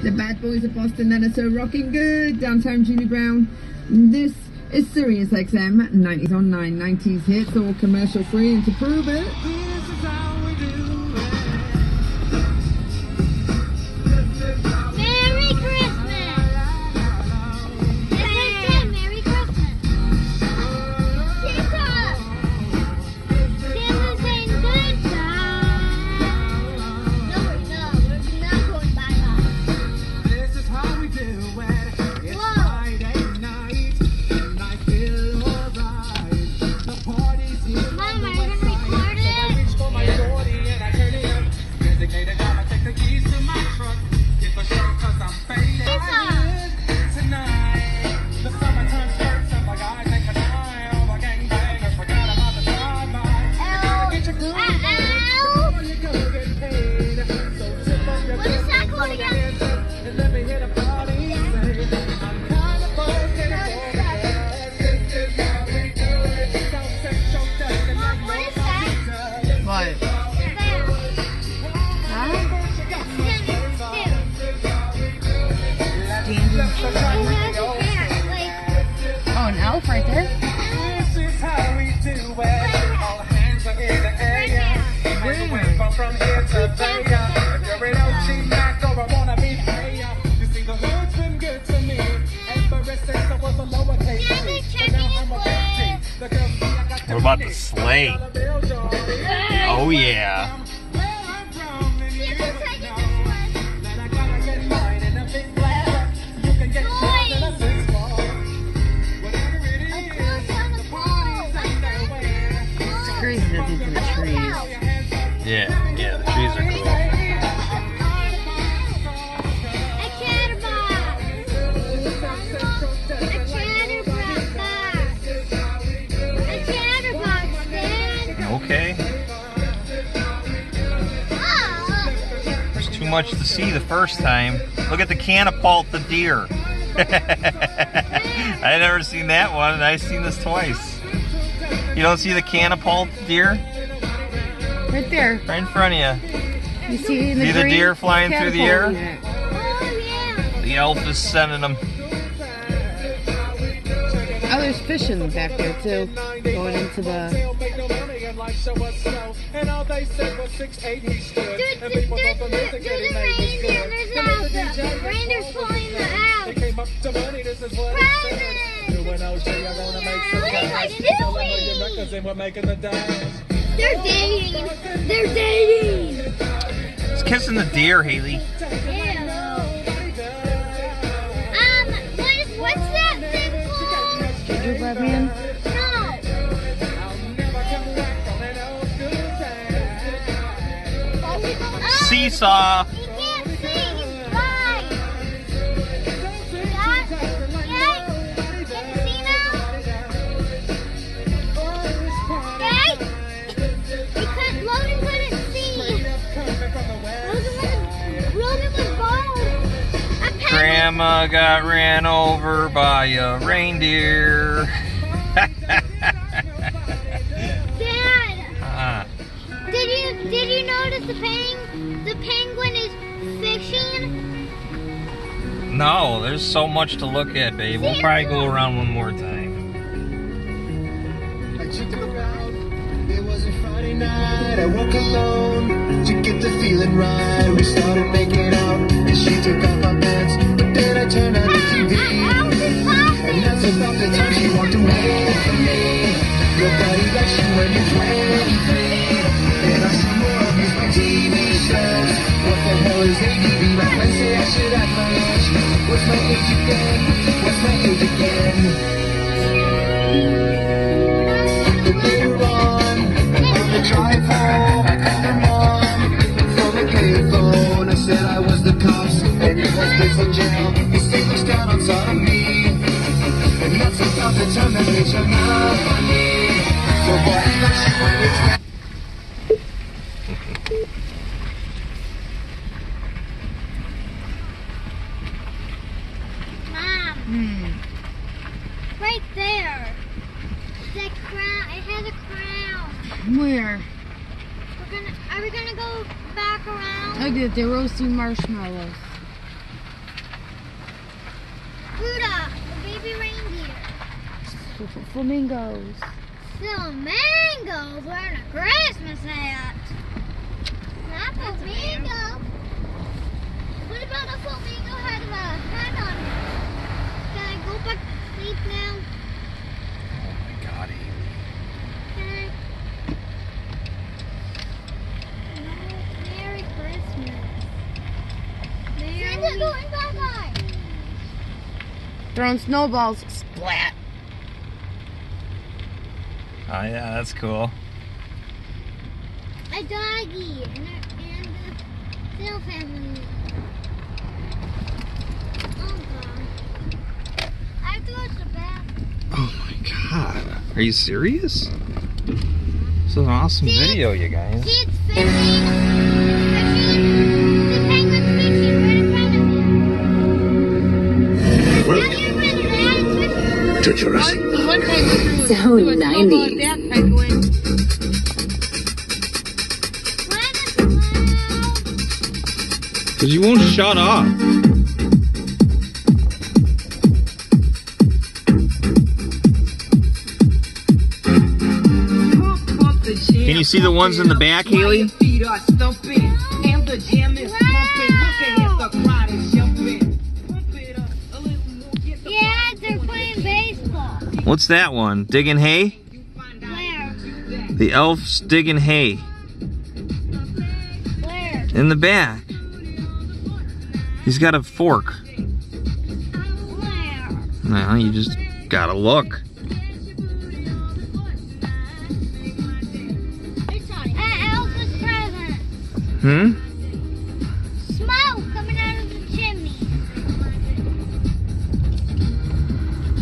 The bad boys of Boston that are so rocking good. Downtown Julie Brown. This is Sirius XM 90s on 9, 90s hits, all commercial free, and to prove it, this is how we do it. Merry Christmas! Merry Christmas! Santa! Santa's saying goodbye! No, we're not going back up. This is how we do it. It's Friday night, and I feel alright. The party's here. Mom, are you gonna record it? I reach for my 40 and I turn it up. Designated driver, take the keys to my truck. Get the shirt 'cause I'm faded. Tonight, the summer turns skirts and my guys ain't benign. All the gangbangers forgot about the drive-by. Get your groove on. Before you go get paid. So tip up your What is that called again? hands up and let me hit a party. Say, I'm kind of buzzed and I'm this is how we do it. Don't set your dust and Mom, what is that? What? Oh, an elf right there? This is how we do it. All hands are in the air. Make a wave from here to there. If you're an OG Mac or a wannabe player, you see the hood's been good to me. Ever since I was a lowercase T, but now I'm a big T. The girls see I got What about the sleigh? Oh yeah. It's crazy that these are the trees. Yeah, the trees are cool. A chatterbox! A chatterbox, Dad! Okay. Oh! There's too much to see the first time. Look at the catapult the deer. I never seen that one, and I've seen this twice. You don't see the catapult deer? Right there. Right in front of you. You see in the See the green? deer flying through the air? Catapulting it. Oh, yeah! The elf is sending them. Oh, there's fishing back there too. Going into the... There's a reindeer, there's an elf. Reindeer's pulling the elf. They're dating. They're dating. It's kissing the deer, Haley. What's that thing called? Gingerbread man? No. Seesaw. He can't see. He's blind. Dad? Yay? Can you see now? Yay? Logan couldn't see. Logan was bald. Grandma got ran over by a reindeer. Dad, did you notice the penguin is fishing? No, there's so much to look at, babe. We'll probably go around one more time. I checked around. It was a Friday night. I woke alone to get the feeling right. We started making out, and she took off my pants. But then I turned on the TV, and that's about the time she walked away from me. Your body likes you when you're 23. And I see more of these my TV shows. What the hell is ADD? My friends say I should act my age. What's my age again? What's my age again? But later on the drive home, I called her mom from a payphone. I said I was the cops and your husband's in jail. The state looks down on sodomy, and that's about the time that makes you not funny. So why don't you when it's Mom, right there. That crown. It has a crown. Where? Are we gonna go back around? Look at it, they're roasting marshmallows. Flamingos. Flamingos wearing a Christmas hat. Not flamingo. What about a flamingo had a hat on it? Can I go back to sleep now? Oh my God, Haley. Can I? No, Merry Christmas. Santa's going bye-bye. Throwing snowballs. Splat. Oh yeah, that's cool. A doggy and the Phil family. Oh God. I have to watch the bathroom. Oh my God. Are you serious? This is an awesome video, you guys. See, it's fishing. The penguin's fishing right in front of you. Now you're running out, it's fishing. To Jurassic Park. One penguin So threw a snowball 90s. at that penguin. Why does it loud? Because you won't shut up. Can you see the ones in the back, Haley? Yeah, they're playing baseball. What's that one? Digging hay? Where? The elf's digging hay. Where? In the back. He's got a fork. Where? Now you just gotta look. At Elvis present. Hmm?